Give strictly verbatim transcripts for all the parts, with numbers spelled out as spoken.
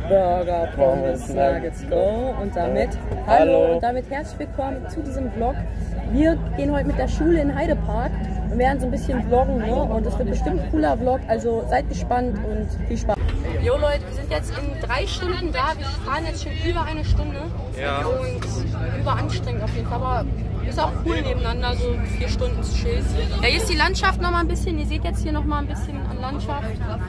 Burger, Pommes, Nuggets, Go. Und damit, hallo. hallo und damit herzlich willkommen zu diesem Vlog. Wir gehen heute mit der Schule in Heidepark und werden so ein bisschen vloggen, ne? Und es wird bestimmt ein cooler Vlog, also seid gespannt und viel Spaß. Jo Leute, wir sind jetzt in drei Stunden da, wir fahren jetzt schon über eine Stunde. Ja. Und überanstrengend auf jeden Fall, aber ist auch cool nebeneinander, so vier Stunden zu chillen. Ja, hier ist die Landschaft noch mal ein bisschen, ihr seht jetzt hier noch mal ein bisschen an Landschaft.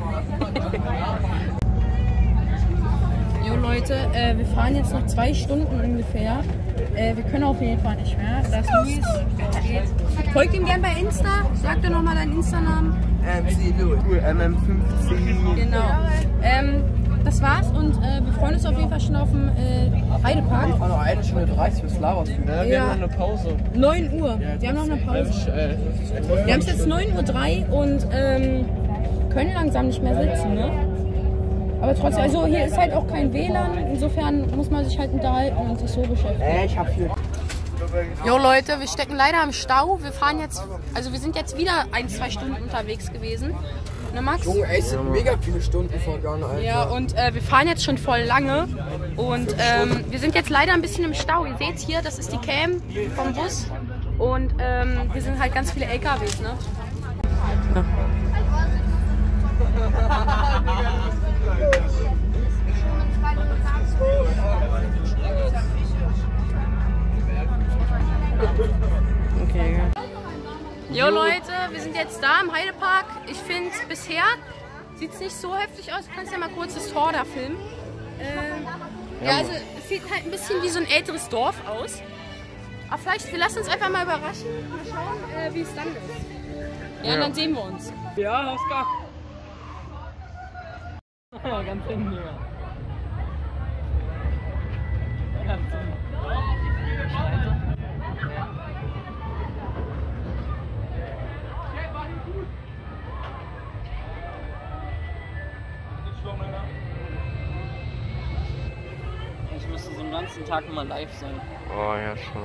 Jo Leute, äh, wir fahren jetzt noch zwei Stunden ungefähr. Äh, wir können auf jeden Fall nicht mehr. Das Luis geht. Folgt ihm gerne bei Insta. Sag dir nochmal deinen Insta-Namen. M C Louis. M M fünfzehn. Genau. Ähm, das war's und äh, wir freuen uns auf jeden Fall schon auf dem äh, Heidepark. Wir fahren noch eine Stunde dreißig bis Lavas. Ja, wir ja. haben noch eine Pause. neun Uhr. Ja, wir haben noch eine Pause. Wir haben es jetzt neun Uhr drei und ähm, können langsam nicht mehr sitzen, ne? Aber trotzdem, also hier ist halt auch kein W L A N, insofern muss man sich halt unterhalten und sich so beschäftigen. Äh, ich hab viel. Jo Leute, wir stecken leider im Stau. Wir fahren jetzt, also wir sind jetzt wieder ein, zwei Stunden unterwegs gewesen. Ne Max? Junge, ey, es sind mega viele Stunden vergangen, Alter. Ja, und äh, wir fahren jetzt schon voll lange. Und ähm, wir sind jetzt leider ein bisschen im Stau. Ihr seht hier, das ist die Cam vom Bus. Und ähm, hier sind halt ganz viele L K Ws, ne? Ja. Okay. Jo Leute, wir sind jetzt da im Heidepark. Ich finde, bisher sieht es nicht so heftig aus. Du kannst ja mal kurz das Tor da filmen. Ähm, ja, also es sieht halt ein bisschen wie so ein älteres Dorf aus. Aber vielleicht, wir lassen uns einfach mal überraschen. Mal schauen, äh, wie es dann ist. Ja, ja, und dann sehen wir uns. Ja, Oskar. Ganz hinten hier. Ganz hinten. Ich müsste so den ganzen Tag immer live sein. Oh ja, schon.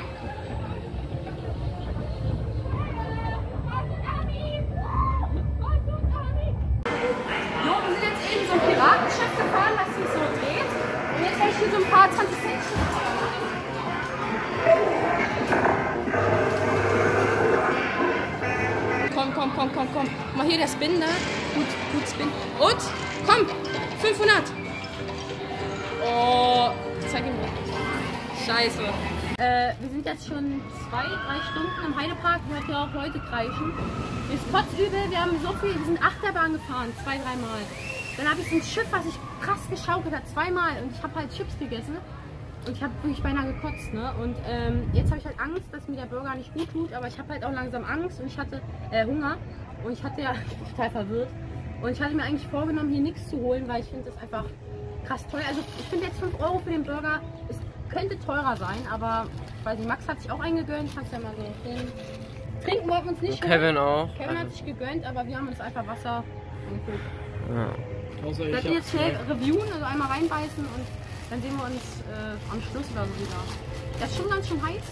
So ein Piratenschiff gefahren, was sich so dreht. Und jetzt habe ich hier so ein paar zwanzig Cent. Komm, komm, komm, komm, komm. Mal hier der Spin da. Gut, gut Spin. Und? Komm! fünfhundert! Oh, zeig ihm mal. Scheiße. Äh, wir sind jetzt schon zwei, drei Stunden im Heidepark. Wir hatten ja auch Leute kreischen. Mir ist kotzübel. Wir haben so viel, wir sind Achterbahn gefahren. Zwei, dreimal. Dann habe ich so ein Schiff, was sich krass geschaukelt hat, zweimal. Und ich habe halt Chips gegessen. Und ich habe wirklich beinahe gekotzt, ne? Und ähm, jetzt habe ich halt Angst, dass mir der Burger nicht gut tut. Aber ich habe halt auch langsam Angst und ich hatte äh, Hunger. Und ich hatte ja, total verwirrt. Und ich hatte mir eigentlich vorgenommen, hier nichts zu holen, weil ich finde das einfach krass teuer. Also ich finde jetzt fünf Euro für den Burger, es könnte teurer sein. Aber ich weiß nicht, Max hat sich auch eingegönnt. Kannst ja mal so hin. Trinken wollten wir uns nicht. Kevin auch. Kevin hat sich gegönnt, aber wir haben uns einfach Wasser angeguckt. Ja. Könnt ihr jetzt schnell reviewen, also einmal reinbeißen und dann sehen wir uns äh, am Schluss oder so wieder. Das ist schon ganz schön heiß.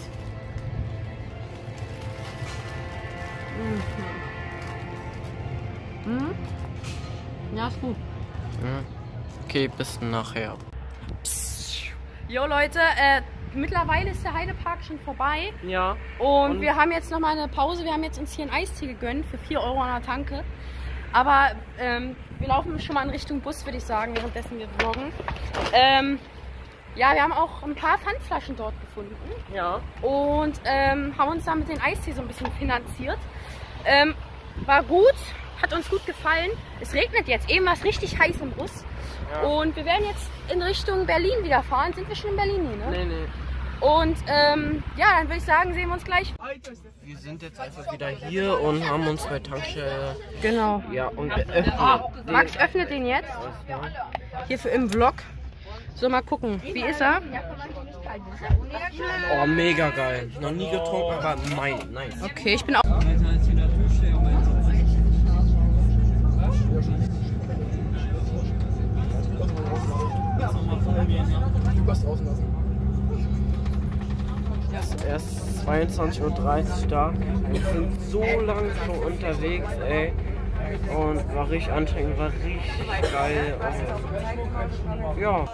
Mhm. Mhm. Ja, ist gut. Okay, bis nachher. Jo Leute, äh, mittlerweile ist der Heidepark schon vorbei. Ja. Und, und wir haben jetzt noch mal eine Pause. Wir haben jetzt uns hier einen Eistee gegönnt für vier Euro an der Tanke. Aber ähm, wir laufen schon mal in Richtung Bus, würde ich sagen, währenddessen wir vloggen. Ähm, ja, wir haben auch ein paar Pfandflaschen dort gefunden. Ja. Und ähm, haben uns da mit den Eistee so ein bisschen finanziert. Ähm, war gut, hat uns gut gefallen. Es regnet jetzt, eben war es richtig heiß im Bus. Ja. Und wir werden jetzt in Richtung Berlin wieder fahren. Sind wir schon in Berlin? Nee, ne? Nee, nee. Und ähm, ja, dann würde ich sagen, sehen wir uns gleich. Wir sind jetzt einfach wieder hier und haben uns bei Tankstelle. Genau. Ja, und geöffnet. Max öffnet den jetzt. Hier für im Vlog. So, mal gucken. Wie ist er? Oh, mega geil. Noch nie getrunken, aber mein, nice. Okay, ich bin auch. Es ist erst zweiundzwanzig Uhr dreißig da. Wir sind so lange schon unterwegs, ey. Und war richtig anstrengend, war richtig geil. Und ja.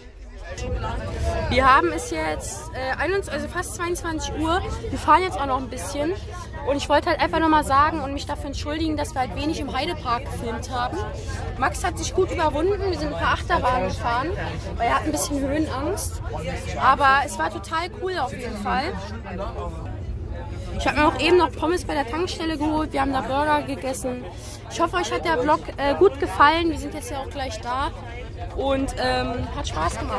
Wir haben es jetzt äh, einundzwanzig, also fast zweiundzwanzig Uhr. Wir fahren jetzt auch noch ein bisschen. Und ich wollte halt einfach nochmal sagen und mich dafür entschuldigen, dass wir halt wenig im Heidepark gefilmt haben. Max hat sich gut überwunden. Wir sind ein paar Achterbahnen gefahren, weil er hat ein bisschen Höhenangst. Aber es war total cool auf jeden Fall. Ich habe mir auch eben noch Pommes bei der Tankstelle geholt. Wir haben da Burger gegessen. Ich hoffe, euch hat der Vlog äh, gut gefallen. Wir sind jetzt ja auch gleich da. Und ähm, hat Spaß gemacht.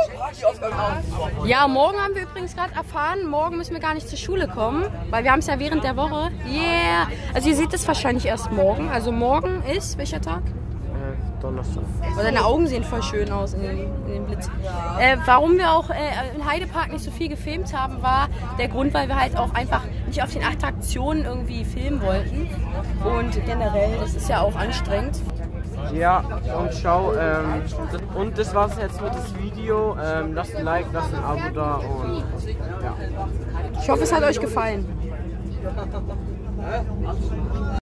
Ja, morgen haben wir übrigens gerade erfahren, morgen müssen wir gar nicht zur Schule kommen, weil wir haben es ja während der Woche. Yeah! Also ihr seht es wahrscheinlich erst morgen. Also morgen ist, welcher Tag? Äh, Donnerstag. Oh, deine Augen sehen voll schön aus in dem, in dem Blitz. Äh, warum wir auch äh, im Heidepark nicht so viel gefilmt haben, war der Grund, weil wir halt auch einfach nicht auf den Attraktionen irgendwie filmen wollten. Und generell, das ist ja auch anstrengend. Ja, und schau, ähm, das, und das war's jetzt mit dem Video. Ähm, lasst ein Like, lasst ein Abo da und ja. Ich hoffe, es hat euch gefallen.